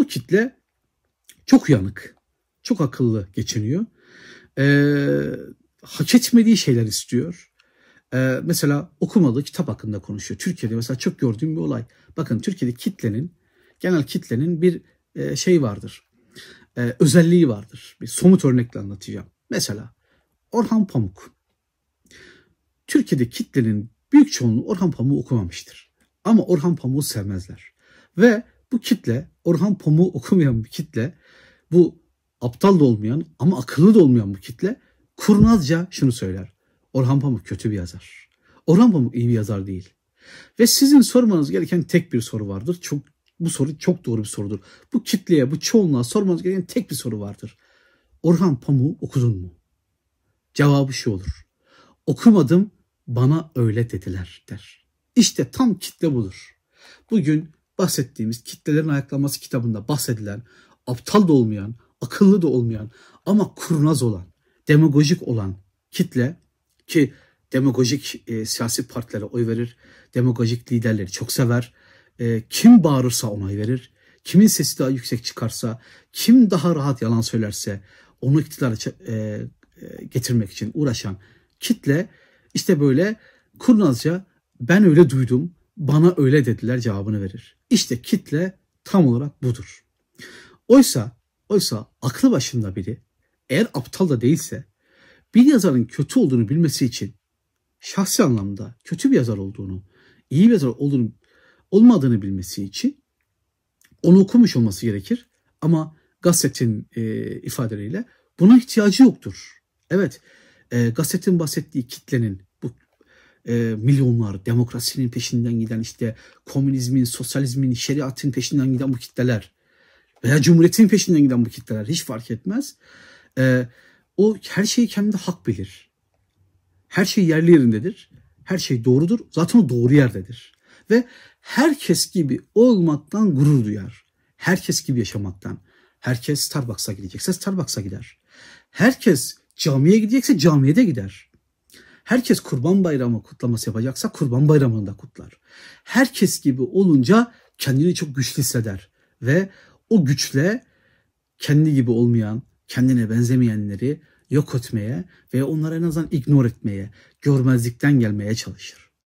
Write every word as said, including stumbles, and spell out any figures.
kitle çok uyanık, çok akıllı geçiniyor. Ee, hak etmediği şeyler istiyor. Ee, mesela okumadığı kitap hakkında konuşuyor. Türkiye'de mesela çok gördüğüm bir olay. Bakın Türkiye'de kitlenin, genel kitlenin bir e, şey vardır. E, özelliği vardır. Bir somut örnekle anlatacağım. Mesela Orhan Pamuk. Türkiye'de kitlenin büyük çoğunluğu Orhan Pamuk'u okumamıştır. Ama Orhan Pamuk'u sevmezler. Ve bu kitle, Orhan Pamuk'u okumayan bir kitle, bu aptal da olmayan ama akıllı da olmayan bu kitle kurnazca şunu söyler. Orhan Pamuk kötü bir yazar. Orhan Pamuk iyi bir yazar değil. Ve sizin sormanız gereken tek bir soru vardır. Çok, bu soru çok doğru bir sorudur. Bu kitleye, bu çoğunluğa sormanız gereken tek bir soru vardır. Orhan Pamuk'u okudun mu? Cevabı şu olur. Okumadım, bana öyle dediler der. İşte tam kitle budur. Bugün bahsettiğimiz Kitlelerin Ayaklanması kitabında bahsedilen, aptal da olmayan, akıllı da olmayan ama kurnaz olan, demagojik olan kitle, ki demagojik e, siyasi partilere oy verir, demagojik liderleri çok sever, e, kim bağırırsa ona oy verir, kimin sesi daha yüksek çıkarsa, kim daha rahat yalan söylerse onu iktidara e, e, getirmek için uğraşan kitle işte böyle kurnazca ben öyle duydum, bana öyle dediler cevabını verir. İşte kitle tam olarak budur. Oysa, oysa aklı başında biri eğer aptal da değilse bir yazarın kötü olduğunu bilmesi için şahsi anlamda kötü bir yazar olduğunu, iyi bir yazar olduğunu, olmadığını bilmesi için onu okumuş olması gerekir. Ama Gasset'in e, ifadeleriyle buna ihtiyacı yoktur. Evet, e, Gasset'in bahsettiği kitlenin bu e, milyonlar, demokrasinin peşinden giden, işte komünizmin, sosyalizmin, şeriatın peşinden giden bu kitleler veya cumhuriyetin peşinden giden bu kitleler hiç fark etmez. E, o her şeyi kendinde hak bilir. Her şey yerli yerindedir. Her şey doğrudur. Zaten o doğru yerdedir. Ve herkes gibi olmaktan gurur duyar. Herkes gibi yaşamaktan. Herkes Starbucks'a gidecekse Starbucks'a gider. Herkes camiye gidecekse camiye de gider. Herkes Kurban Bayramı kutlaması yapacaksa Kurban Bayramı'nı da kutlar. Herkes gibi olunca kendini çok güçlü hisseder. Ve o güçle kendi gibi olmayan, kendine benzemeyenleri yok etmeye ve onları en azından ignore etmeye, görmezlikten gelmeye çalışır.